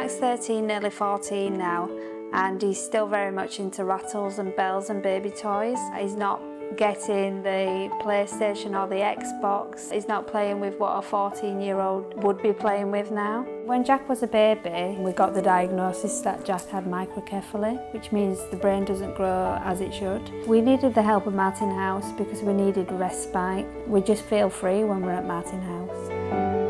Jack's 13, nearly 14 now, and he's still very much into rattles and bells and baby toys. He's not getting the PlayStation or the Xbox. He's not playing with what a 14-year-old would be playing with now. When Jack was a baby, we got the diagnosis that Jack had microcephaly, which means the brain doesn't grow as it should. We needed the help of Martin House because we needed respite. We just feel free when we're at Martin House.